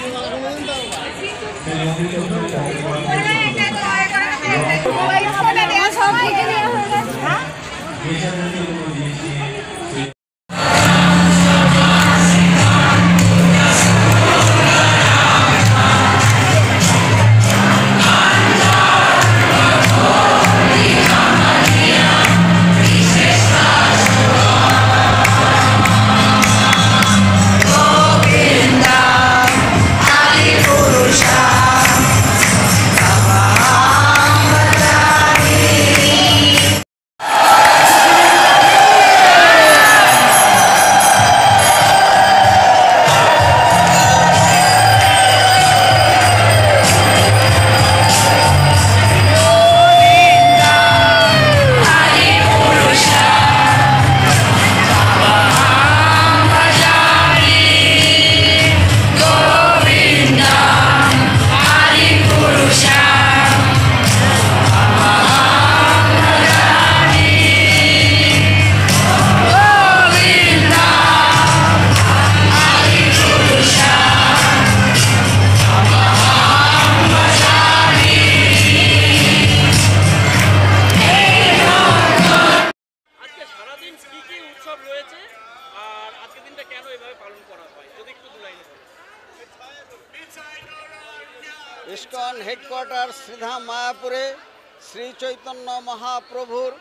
ISKCON headquarter Sridham মায়াপুরে শ্রী চৈতন্য মহাপ্রভুর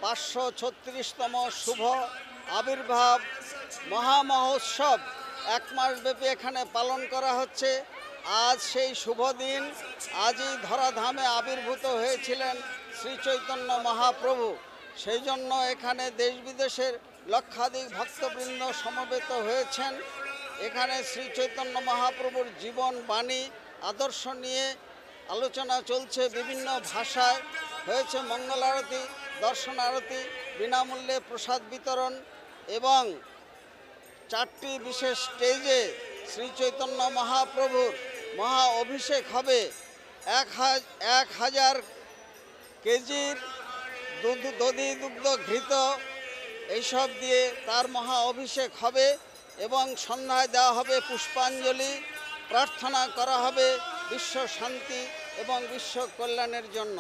536তম শুভ আবির্ভাব মহামহোৎসব এক মাসব্যাপী এখানে পালন করা হচ্ছে। আজ সেই শুভ দিন। আজই ধরাধামে আবির্ভূত হয়েছিলেন শ্রী চৈতন্য মহাপ্রভু। সেই জন্য এখানে দেশ বিদেশের লক্ষাধিক ভক্তবৃন্দ সমবেত হয়েছেন। এখানে শ্রী চৈতন্য মহাপ্রভুর জীবন বাণী আদর্শ নিয়ে আলোচনা চলছে। বিভিন্ন ভাষায় হয়েছে মঙ্গল আরতি, দর্শন আরতি, বিনামূল্যে প্রসাদ বিতরণ এবং 4টি বিশেষ স্টেজে শ্রী চৈতন্য মহাপ্রভুর মহা অভিষেক হবে। 1000 কেজির দধি দুগ্ধ ঘৃত এইসব দিয়ে তার মহা অভিষেক হবে এবং সন্ধ্যায় দেওয়া হবে পুষ্পাঞ্জলি। প্রার্থনা করা হবে বিশ্ব শান্তি এবং বিশ্ব কল্যাণের জন্য।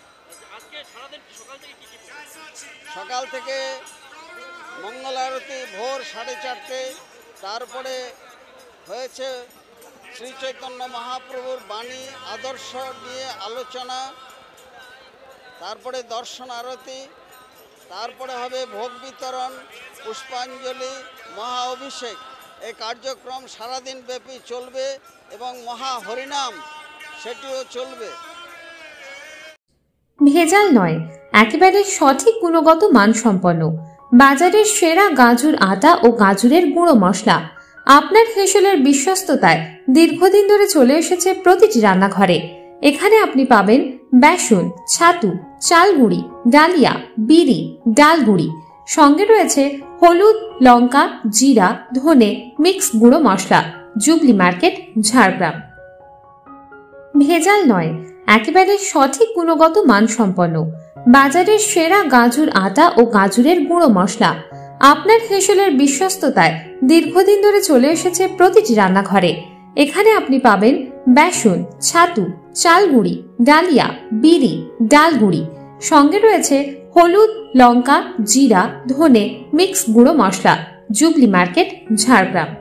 সকাল থেকে মঙ্গল আরতি ভোর 4:30, তারপরে হয়েছে শ্রী চৈতন্য মহাপ্রভুর বাণী আদর্শ নিয়ে আলোচনা, তারপরে দর্শন আরতি, তারপরে হবে ভোগ বিতরণ, পুষ্পাঞ্জলি, মহা অভিষেক। এই কার্যক্রম সারাদিন ব্যাপী চলবে এবং মহা হরিনাম সেটিও চলবে। ভেজাল নয়, একেবারে সঠিক গুণগত মানসম্পন্ন বাজারের সেরা গাজর আটা ও গাজরের গুঁড়ো মশলা আপনার হেসেলের বিশ্বস্ততায় দীর্ঘদিন ধরে চলে এসেছে প্রতিটি রান্নাঘরে। এখানে আপনি পাবেন বেসন, ছাতু, চালগুঁড়ি, ডালিয়া, বিরি, ডালগুঁড়ি, সঙ্গে রয়েছে হলুদ, লঙ্কা, জিরা, ধনে, মিক্স গুঁড়ো মশলা। Jubilee market, Jhargram. ভেজাল নয়, একেবারে সঠিক গুণগত মানসম্পন্ন বাজারের সেরা গাজর আটা ও গাজরের গুঁড়ো মশলা আপনার হেসেলের বিশ্বস্ততায় দীর্ঘদিন ধরে চলে এসেছে প্রতিটি রান্নাঘরে। এখানে আপনি পাবেন বেসন, ছাতু, চালগুঁড়ি, ডালিয়া, বিরি, ডালগুঁড়ি, সঙ্গে রয়েছে হলুদ, লঙ্কা, জিরা, ধনে, মিক্স গুঁড়ো মশলা। Jubilee market, Jhargram.